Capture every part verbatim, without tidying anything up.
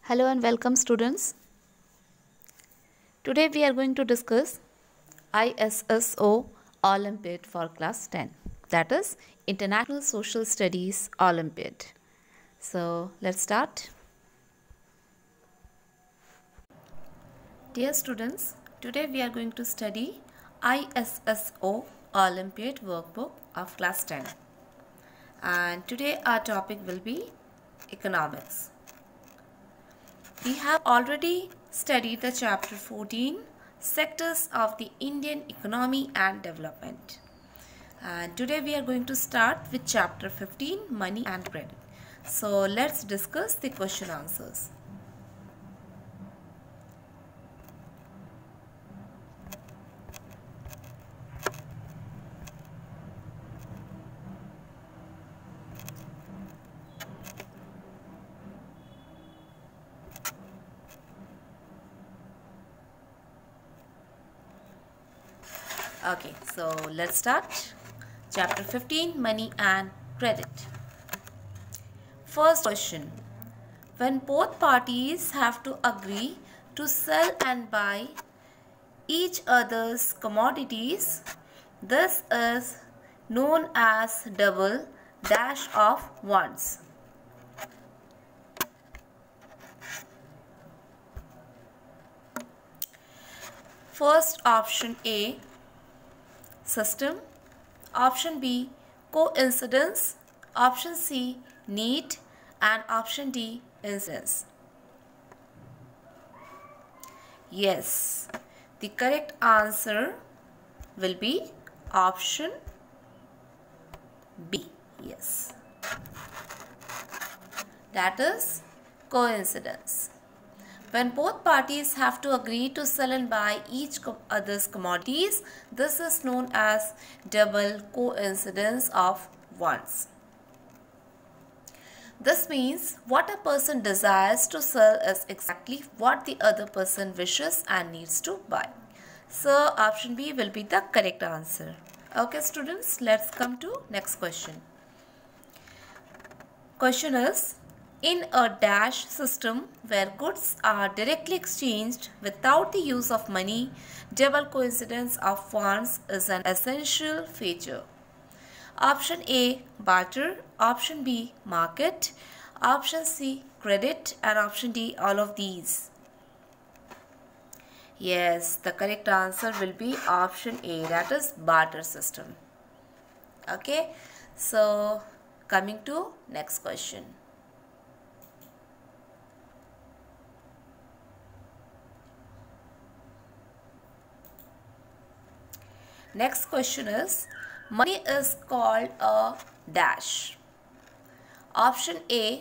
Hello and welcome students. Today we are going to discuss I S S O Olympiad for class ten, that is International Social Studies Olympiad. So let's start. Dear students, today we are going to study I S S O Olympiad workbook of class ten, and today our topic will be economics. We have already studied the chapter fourteen, sectors of the Indian economy and development. And today we are going to start with chapter fifteen, money and credit. So let's discuss the question answers. Okay, so let's start. Chapter fifteen, money and credit. First question. When both parties have to agree to sell and buy each other's commodities, this is known as double dash of ones. First option A, system. Option B, coincidence. Option C, need. And option D, instance. Yes, the correct answer will be option B. Yes, that is coincidence. When both parties have to agree to sell and buy each other's commodities, this is known as double coincidence of ones. This means what a person desires to sell is exactly what the other person wishes and needs to buy. So option B will be the correct answer. Okay students, let's come to next question. Question is, in a dash system where goods are directly exchanged without the use of money, double coincidence of funds is an essential feature. Option A, barter. Option B, market. Option C, credit. And option D, all of these. Yes, the correct answer will be option A, that is barter system. Okay, so coming to next question. Next question is, money is called a dash. Option A,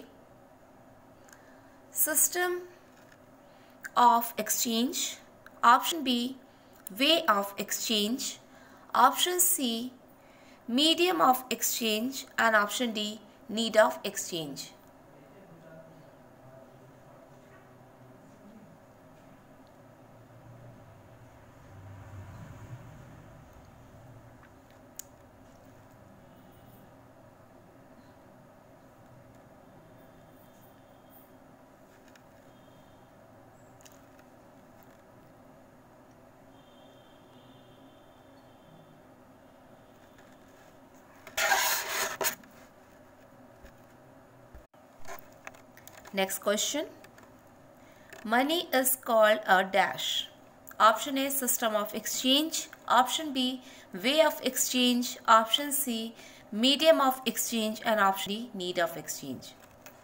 system of exchange. Option B, way of exchange. Option C, medium of exchange. And option D, need of exchange. Next question. Money is called a dash. Option A, system of exchange. Option B, way of exchange. Option C, medium of exchange. And option D, need of exchange.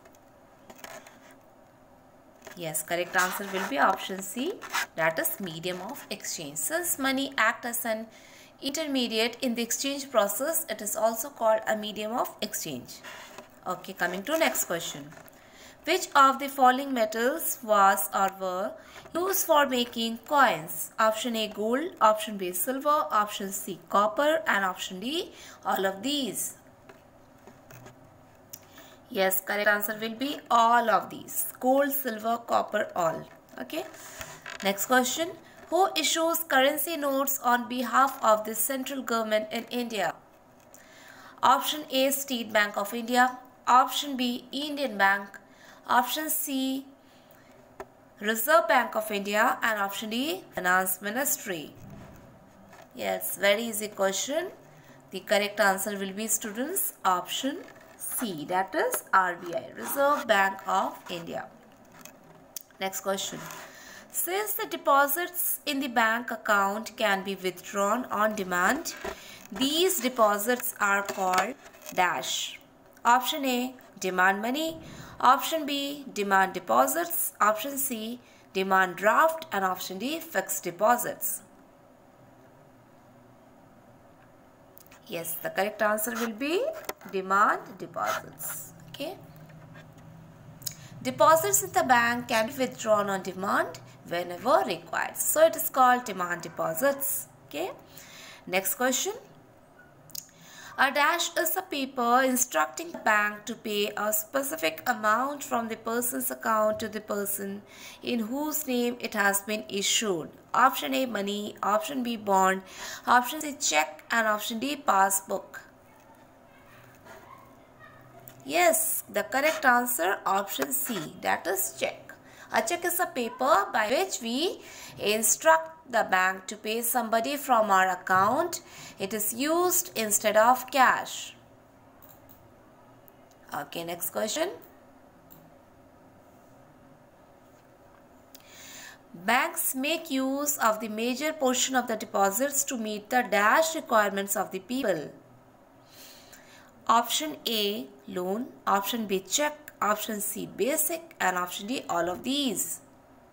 Yes, correct answer will be option C, that is medium of exchange. Since money acts as an intermediate in the exchange process, it is also called a medium of exchange. Okay, coming to next question. Which of the following metals was or were used for making coins? Option A, gold. Option B, silver. Option C, copper. And option D, all of these. Yes, correct answer will be all of these. Gold, silver, copper, all. Okay. Next question. Who issues currency notes on behalf of the central government in India? Option A, State Bank of India. Option B, Indian Bank. Option C, Reserve Bank of India, and option D, Finance Ministry. Yes, very easy question. The correct answer will be, students, option C, that is R B I, Reserve Bank of India. Next question. Since the deposits in the bank account can be withdrawn on demand, these deposits are called dash. Option A, demand money. Option B, demand deposits. Option C, demand draft. And option D, fixed deposits. Yes, the correct answer will be demand deposits. Okay. Deposits in the bank can be withdrawn on demand whenever required. So it is called demand deposits. Okay. Next question. A dash is a paper instructing the bank to pay a specific amount from the person's account to the person in whose name it has been issued. Option A, money. Option B, bond. Option C, check. And option D, passbook. Yes, the correct answer, option C, that is check. A check is a paper by which we instruct the bank to pay somebody from our account. It is used instead of cash. Okay, next question. Banks make use of the major portion of the deposits to meet the dash requirements of the people. Option A, loan. Option B, check. Option C, basic. And option D, all of these.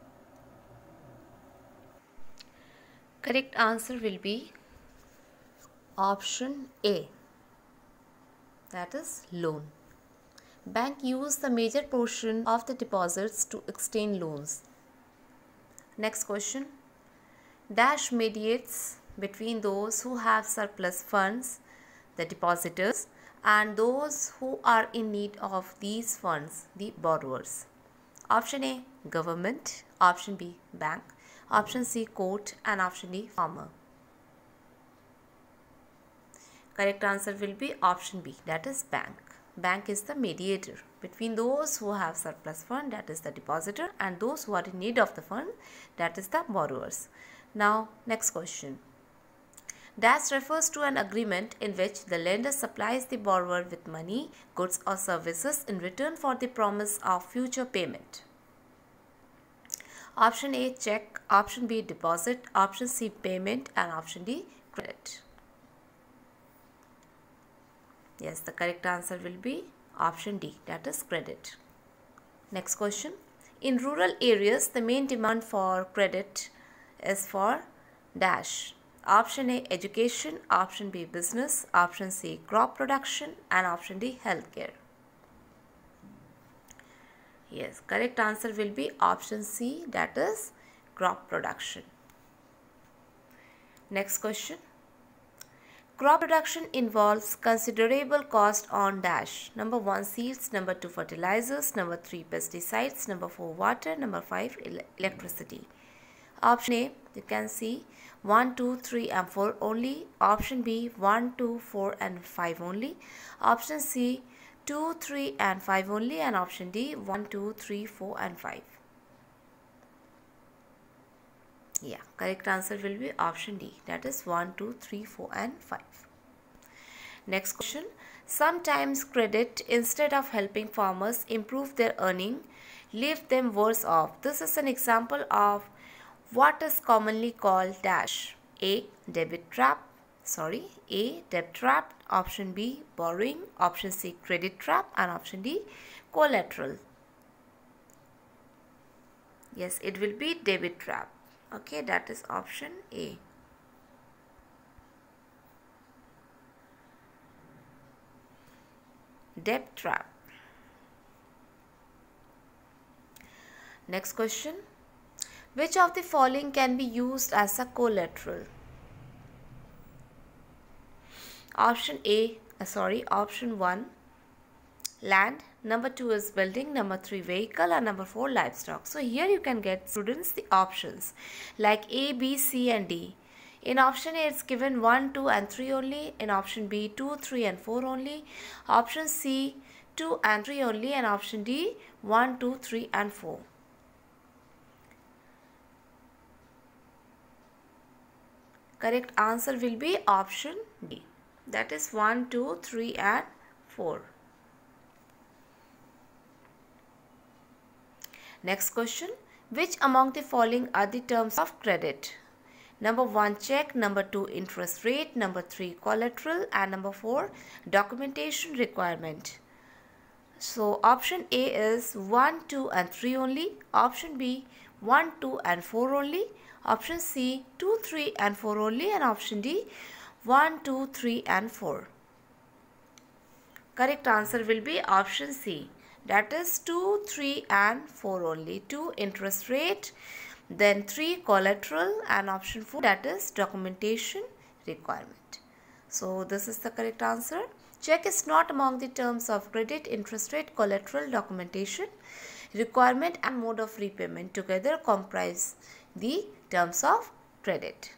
Correct answer will be option A, that is loan. Bank use the major portion of the deposits to extend loans. Next question. Dash mediates between those who have surplus funds, the depositors, and those who are in need of these funds, the borrowers. Option A, government. Option B, bank. Option C, court. And option D, farmer. Correct answer will be option B, that is bank. Bank is the mediator between those who have surplus fund, that is the depositor, and those who are in need of the fund, that is the borrowers. Now, next question. Dash refers to an agreement in which the lender supplies the borrower with money, goods or services in return for the promise of future payment. Option A, check. Option B, deposit. Option C, payment. And option D, credit. Yes, the correct answer will be option D, that is credit. Next question. In rural areas, the main demand for credit is for dash. Option A, education. Option B, business. Option C, crop production. And option D, healthcare. Yes, correct answer will be option C, that is crop production. Next question. Crop production involves considerable cost on dash. Number one, seeds. Number two, fertilizers. Number three, pesticides. Number four, water. Number five, electricity. Option A, you can see one, two, three and four only. Option B, one, two, four and five only. Option C, two, three and five only. And option D, one, two, three, four and five. Yeah, correct answer will be option D, that is one, two, three, four and five. Next question. Sometimes credit, instead of helping farmers improve their earning, leave them worse off. This is an example of what is commonly called dash. A, debit trap. Sorry, A, debt trap. Option B, borrowing. Option C, credit trap. And option D, collateral. Yes, it will be debit trap. Okay, that is option A. Debt trap. Next question. Which of the following can be used as a collateral? Option A, uh, sorry, option one, land. Number two is building. Number three, vehicle. And number four, livestock. So here you can get, students, the options like A, B, C and D. In option A, it's given one, two and three only. In option B, two, three and four only. Option C, two and three only. And option D, one, two, three and four. Correct answer will be option D. That is one, two, three and four. Next question. Which among the following are the terms of credit? Number one, check. Number two, interest rate. Number three, collateral. And number four, documentation requirement. So option A is one, two and three only. Option B, one, two and four only. Option C, two, three and four only. And option D, one, two, three and four. Correct answer will be option C. That is two, three and four only. two, interest rate. Then three, collateral. And option four, that is documentation requirement. So this is the correct answer. Check is not among the terms of credit, interest rate, collateral, documentation, requirement and mode of repayment together comprise the terms of credit.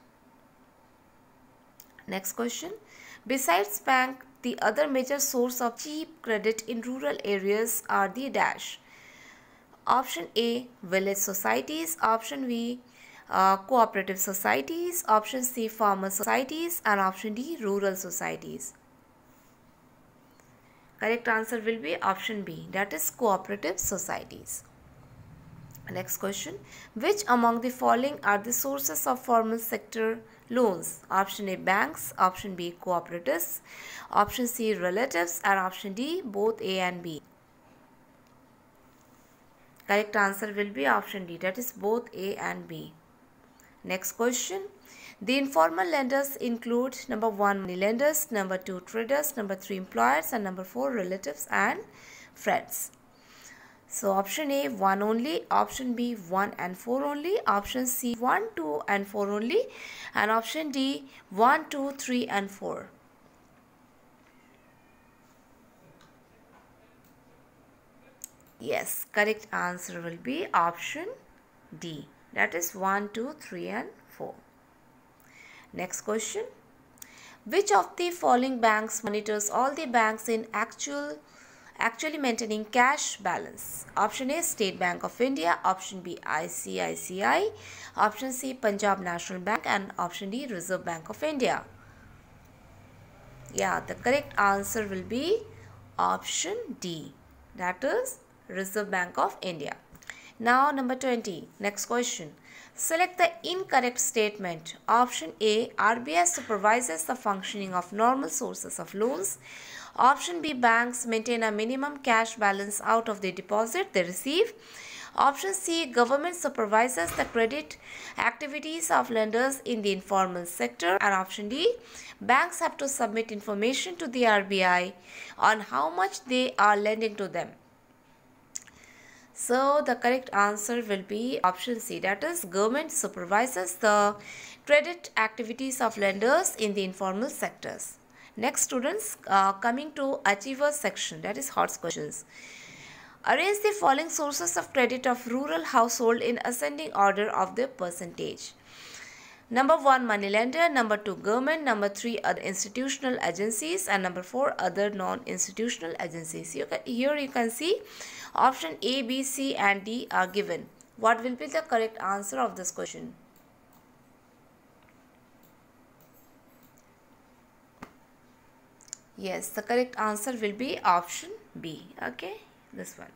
Next question. Besides bank, the other major source of cheap credit in rural areas are the dash. Option A, village societies. Option B, uh, cooperative societies. Option C, farmer societies. And option D, rural societies. Correct answer will be option B, that is cooperative societies. Next question. Which among the following are the sources of formal sector loans? Option A, banks. Option B, cooperatives. Option C, relatives. And option D, both A and B. Correct answer will be option D, that is both A and B. Next question. The informal lenders include number one, money lenders, number two, traders, number three, employers, and number four, relatives and friends. So option A, one only. Option B, one and four only. Option C, one, two and four only. And option D, one, two, three and four. Yes, correct answer will be option D. That is one, two, three and four. Next question. Which of the following banks monitors all the banks in actual actually maintaining cash balance? Option A, State Bank of India. Option B, I C I C I. Option C, Punjab National Bank. And option D, Reserve Bank of India. Yeah, the correct answer will be option D. That is Reserve Bank of India. Now number twenty. Next question. Select the incorrect statement. Option A, R B I supervises the functioning of normal sources of loans. Option B, banks maintain a minimum cash balance out of the deposit they receive. Option C, government supervises the credit activities of lenders in the informal sector. And option D, banks have to submit information to the R B I on how much they are lending to them. So the correct answer will be option C, that is government supervises the credit activities of lenders in the informal sectors. Next students, uh, coming to achievers section, that is hot questions. Arrange the following sources of credit of rural household in ascending order of their percentage. Number one, money lender. Number two, government. Number three, other institutional agencies. And number four, other non-institutional agencies. You can, here you can see option A, B, C and D are given. What will be the correct answer of this question? Yes, the correct answer will be option B. Okay, this one.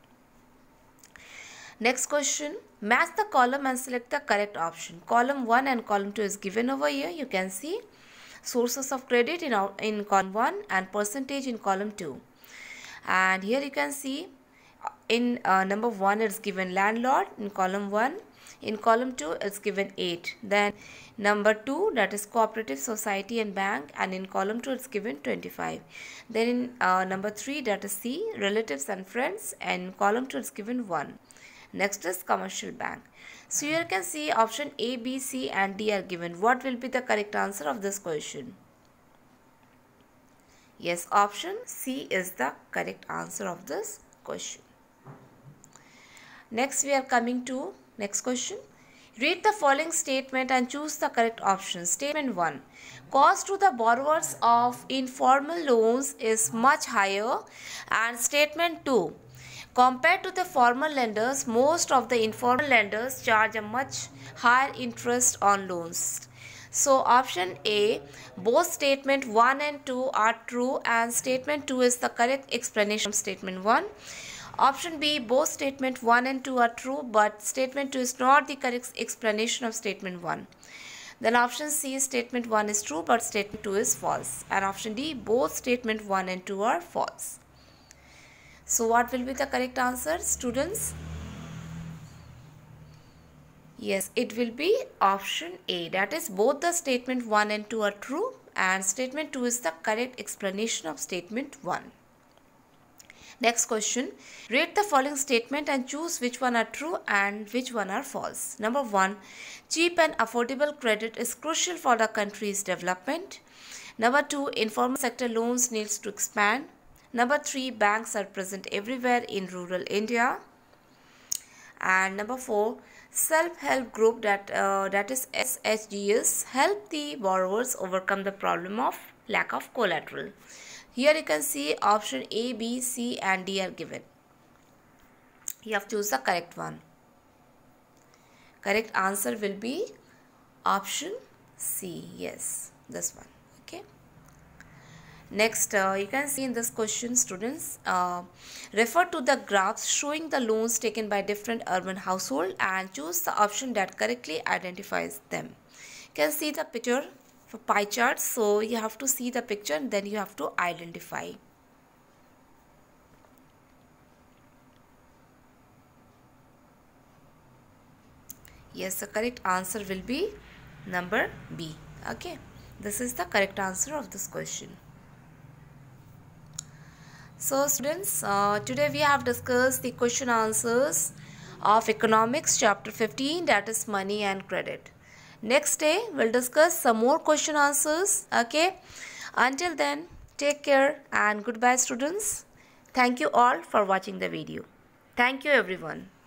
Next question. Match the column and select the correct option. Column one and column two is given over here. You can see sources of credit in, in column one and percentage in column two. And here you can see in uh, number one it's given landlord in column one. In column two it's given eight. Then number two, that is cooperative society and bank, and in column two it's given twenty-five. Then in uh, number three, that is C, relatives and friends, and in column two it's given one. Next is commercial bank. So here you can see option A, B, C and D are given. What will be the correct answer of this question? Yes, option C is the correct answer of this question. Next we are coming to next question. Read the following statement and choose the correct option. Statement one. Cost to the borrowers of informal loans is much higher. And statement two. Compared to the formal lenders, most of the informal lenders charge a much higher interest on loans. So option A, both statement one and two are true and statement two is the correct explanation of statement one. Option B, both statement one and two are true but statement two is not the correct explanation of statement one. Then option C, statement one is true but statement two is false. And option D, both statement one and two are false. So what will be the correct answer, students? Yes, it will be option A. That is, both the statement one and two are true and statement two is the correct explanation of statement one. Next question. Read the following statement and choose which one are true and which one are false. Number one, cheap and affordable credit is crucial for the country's development. Number two, informal sector loans needs to expand. Number three, banks are present everywhere in rural India. And number four, self-help group that uh, that is S H Gs help the borrowers overcome the problem of lack of collateral. Here you can see option A, B, C and D are given. You have to choose the correct one. Correct answer will be option C. Yes, this one. Okay. Next, uh, you can see in this question, students, uh, refer to the graphs showing the loans taken by different urban households and choose the option that correctly identifies them. You can see the picture for pie charts, so you have to see the picture and then you have to identify. Yes, the correct answer will be number B. Okay, this is the correct answer of this question. So students, uh, today we have discussed the question answers of economics chapter fifteen, that is money and credit. Next day we'll discuss some more question answers. Okay, until then, take care and goodbye students. Thank you all for watching the video. Thank you everyone.